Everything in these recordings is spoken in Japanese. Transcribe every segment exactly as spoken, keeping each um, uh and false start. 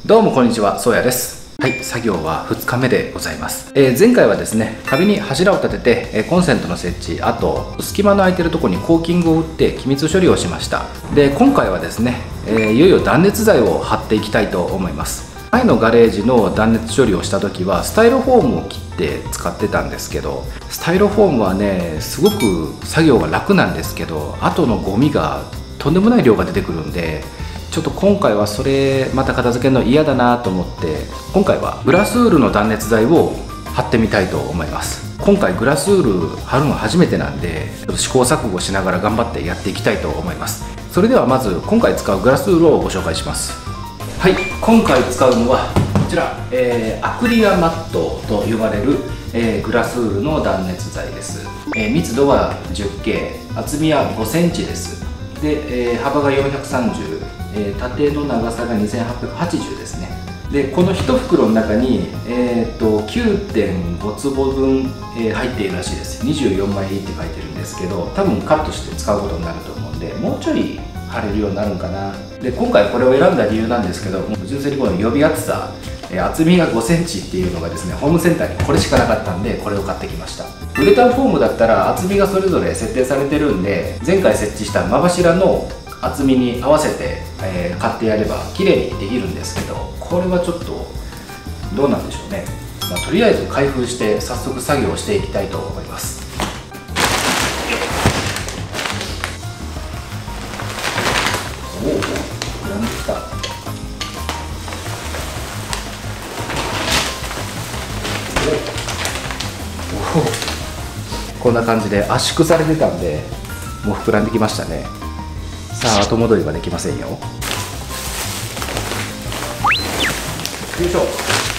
どうもこんにちは、そうやです。はい、作業はふつかめでございます。えー、前回はですね、壁に柱を立てて、えー、コンセントの設置、あと隙間の空いてるところにコーキングを打って機密処理をしました。で、今回はですね、えー、いよいよ断熱材を貼っていきたいと思います。前のガレージの断熱処理をした時はスタイロフォームを切って使ってたんですけど、スタイロフォームはねすごく作業が楽なんですけど、後のゴミがとんでもない量が出てくるんで、ちょっと今回はそれまた片付けるの嫌だなと思って、今回はグラスウールの断熱材を貼ってみたいと思います。今回グラスウール貼るの初めてなんで、ちょっと試行錯誤しながら頑張ってやっていきたいと思います。それではまず今回使うグラスウールをご紹介します。はい、今回使うのはこちら、えー、アクリアマットと呼ばれる、えー、グラスウールの断熱材です。えー、密度は じゅっケー、 厚みはごセンチです。で、えー、幅がよんひゃくさんじゅう、えー、縦の長さがにせんはっぴゃくはちじゅうですね。で、このいち袋の中に、えー、と きゅうてんご 坪分、えー、入っているらしいです。にじゅうよんまいって書いてるんですけど、多分カットして使うことになると思うんで、もうちょい貼れるようになるんかな。で、今回これを選んだ理由なんですけど、純粋にこの予備厚さ、えー、厚みがごセンチっていうのがですね、ホームセンターにこれしかなかったんで、これを買ってきました。ウレタンフォームだったら厚みがそれぞれ設定されてるんで、前回設置した真柱の厚みに合わせて、えー、買ってやれば綺麗にできるんですけど、これはちょっとどうなんでしょうね。まあ、とりあえず開封して早速作業していきたいと思います。おお、膨らんできた。おお、こんな感じで圧縮されてたんで、もう膨らんできましたね。さあ、後戻りはできませんよ。よいしょ。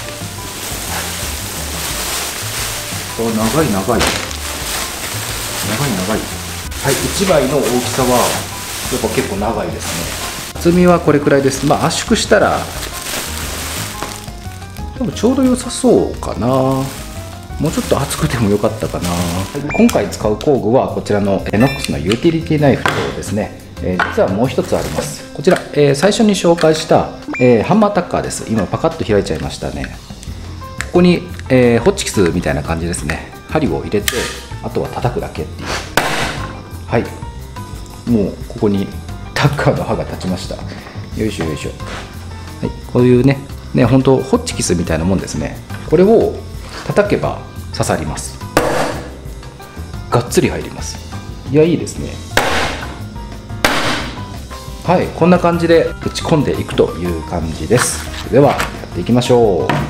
お、長い長い長い長い。はい、いちまいの大きさはやっぱ結構長いですね。厚みはこれくらいです。まあ圧縮したら多分ちょうど良さそうかな。もうちょっと厚くてもよかったかな。今回使う工具はこちらの ノックス のユーティリティナイフですね。えー、実はもう一つあります。こちら、えー、最初に紹介した、えー、ハンマータッカーです。今パカッと開いちゃいましたね。ここに、えー、ホッチキスみたいな感じですね。針を入れて、あとは叩くだけっていう。はい、もうここにタッカーの刃が立ちました。よいしょよいしょ。はい、こういうねね、本当ホッチキスみたいなもんですね。これを叩けば刺さります。がっつり入ります。いや、いいですね。はい、こんな感じで打ち込んでいくという感じです。ではやっていきましょう。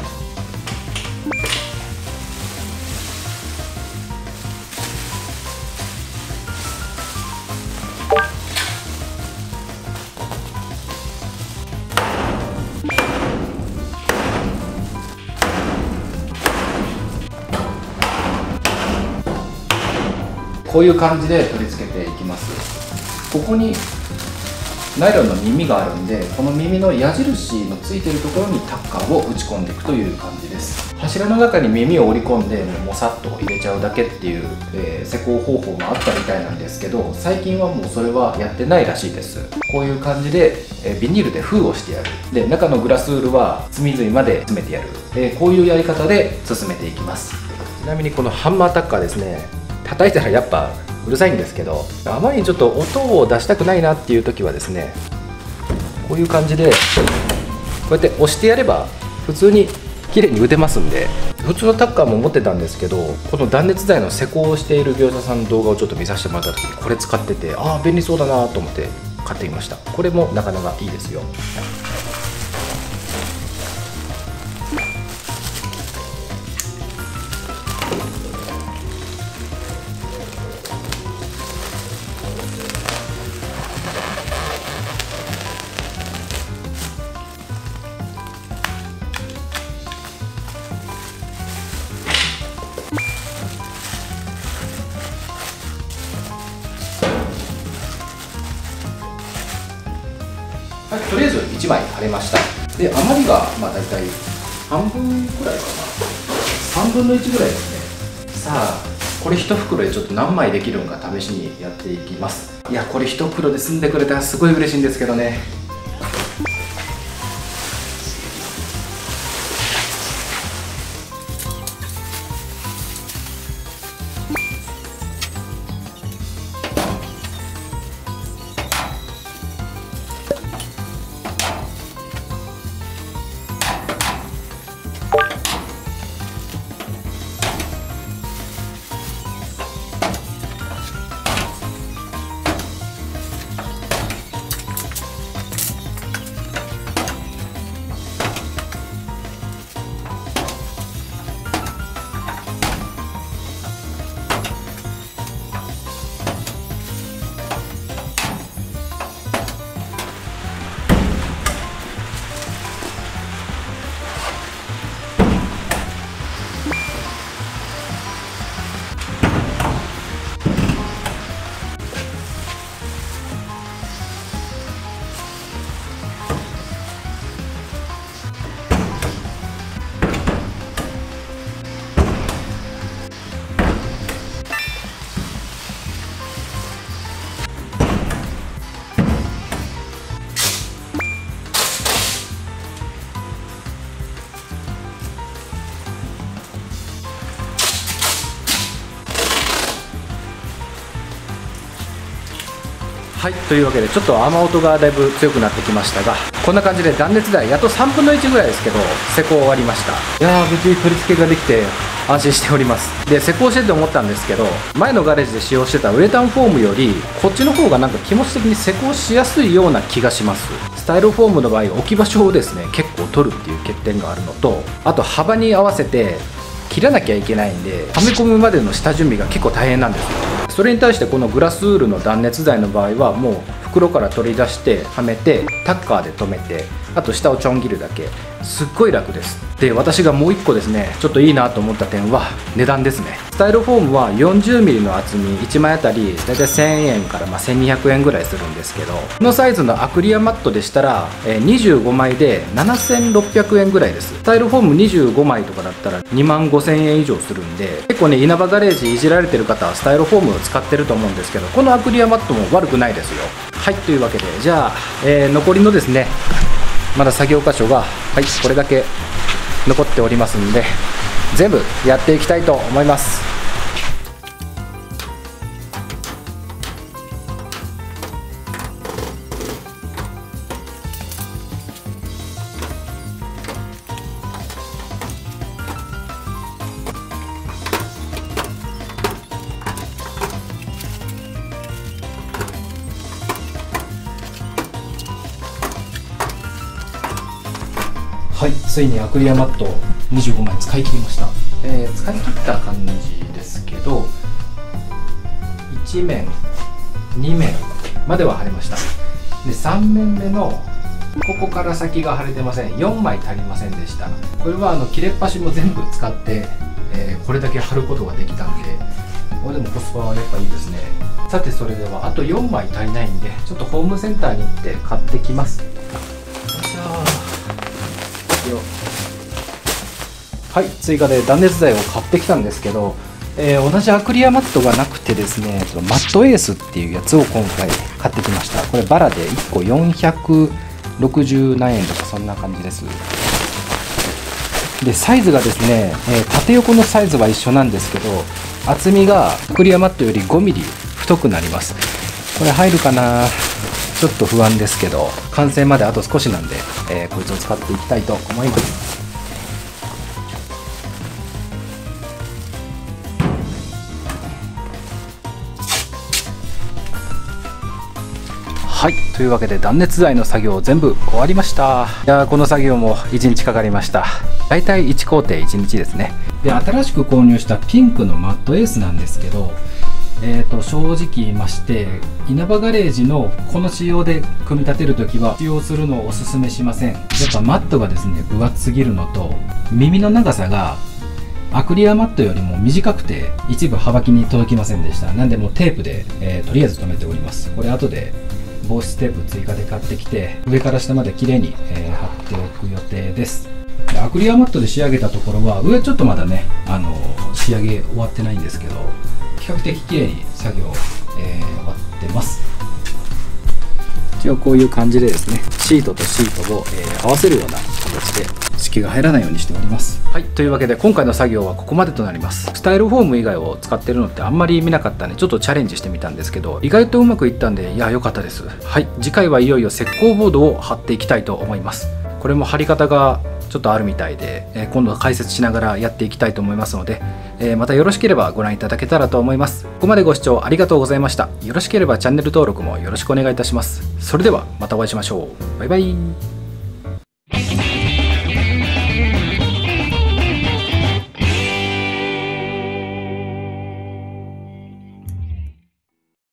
こういう感じで取り付けていきます。ここにナイロンの耳があるんで、この耳の矢印のついてるところにタッカーを打ち込んでいくという感じです。柱の中に耳を織り込んでもさっと入れちゃうだけっていう、えー、施工方法もあったみたいなんですけど、最近はもうそれはやってないらしいです。こういう感じで、えー、ビニールで封をしてやる。で、中のグラスウールは隅々まで詰めてやる。えー、こういうやり方で進めていきます。ちなみにこのハンマータッカーですね、叩いたらやっぱうるさいんですけど、あまりにちょっと音を出したくないなっていう時はですね、こういう感じでこうやって押してやれば普通に綺麗に打てますんで。普通のタッカーも持ってたんですけど、この断熱材の施工をしている業者さんの動画をちょっと見させてもらった時にこれ使ってて、ああ便利そうだなと思って買ってみました。これもなかなかいいですよ。はい、とりあえずいちまい貼れました。で、余りがまあ大体半分くらいかな、さんぶんのいちぐらいですね。さあ、これいち袋でちょっと何枚できるのか試しにやっていきます。いや、これいち袋で済んでくれたらすごい嬉しいんですけどね。 はい、というわけでちょっと雨音がだいぶ強くなってきましたが、こんな感じで断熱材やっとさんぶんのいちぐらいですけど施工終わりました。いやー、無事に取り付けができて安心しております。で、施工してて思ったんですけど、前のガレージで使用してたウレタンフォームよりこっちの方がなんか気持ち的に施工しやすいような気がします。スタイロフォームの場合置き場所をですね結構取るっていう欠点があるのと、あと幅に合わせて切らなきゃいけないんで、はめ込むまでの下準備が結構大変なんですよ。それに対してこのグラスウールの断熱材の場合はもう袋から取り出してはめてタッカーで留めて、あと下をちょん切るだけ、すっごい楽です。で、私がもういっこですねちょっといいなと思った点は値段ですね。スタイロフォームは よんじゅうミリ の厚みいちまいあたりだいたいせんえんからまあせんにひゃくえんぐらいするんですけど、このサイズのアクリアマットでしたらにじゅうごまいでななせんろっぴゃくえんぐらいです。スタイロフォームにじゅうごまいとかだったらにまんごせんえん以上するんで、結構ね稲葉ガレージいじられてる方はスタイロフォームを使ってると思うんですけど、このアクリアマットも悪くないですよ。はい、というわけでじゃあ、えー、残りのですねまだ作業箇所がはいこれだけ残っておりますんで、全部やっていきたいと思います。はい、ついにアクリアマットにじゅうごまい使い切りました。えー、使い切った感じですけど、いちめんにめんまでは貼れました。でさんめんめのここから先が貼れてません。よんまい足りませんでした。これはあの切れっ端も全部使って、えー、これだけ貼ることができたんで、これでもコスパはやっぱいいですね。さて、それではあとよんまい足りないんで、ちょっとホームセンターに行って買ってきます。よいしょ。はい、追加で断熱材を買ってきたんですけど、えー、同じアクリアマットがなくてですね、マットエースっていうやつを今回買ってきました。これバラでいっこよんひゃくろくじゅうなんえんとかそんな感じです。でサイズがですね、えー、縦横のサイズは一緒なんですけど、厚みがアクリアマットよりごミリ太くなります。これ入るかな、ちょっと不安ですけど、完成まであと少しなんで、えー、こいつを使っていきたいと思います。はい、というわけで断熱材の作業全部終わりました。いやー、この作業もいちにちかかりました。だいたいいちこうていいちにちですね。で、新しく購入したピンクのマットエースなんですけど、えーと正直言いまして、稲葉ガレージのこの仕様で組み立てるときは使用するのをおすすめしません。やっぱマットがですね分厚すぎるのと、耳の長さがアクリアマットよりも短くて一部はばきに届きませんでした。なんでもうテープで、えー、とりあえず留めております。これ後で防止テープ追加で買ってきて、上から下まで綺麗に、えー、貼っておく予定です。でアクリアマットで仕上げたところは、上ちょっとまだね、あのー、仕上げ終わってないんですけど、比較的綺麗に作業、えー、終わってます。一応こういう感じでですね、シートとシートを、えー、合わせるような形で湿気が入らないようにしております。はい、というわけで今回の作業はここまでとなります。スタイルフォーム以外を使ってるのってあんまり見なかったんで、ちょっとチャレンジしてみたんですけど、意外とうまくいったんで、いや良かったです。はい、次回はいよいよ石膏ボードを貼っていきたいと思います。これも貼り方がちょっとあるみたいで、えー、今度は解説しながらやっていきたいと思いますので、えー、またよろしければご覧いただけたらと思います。ここまでご視聴ありがとうございました。よろしければチャンネル登録もよろしくお願いいたします。それではまたお会いしましょう。バイバイ。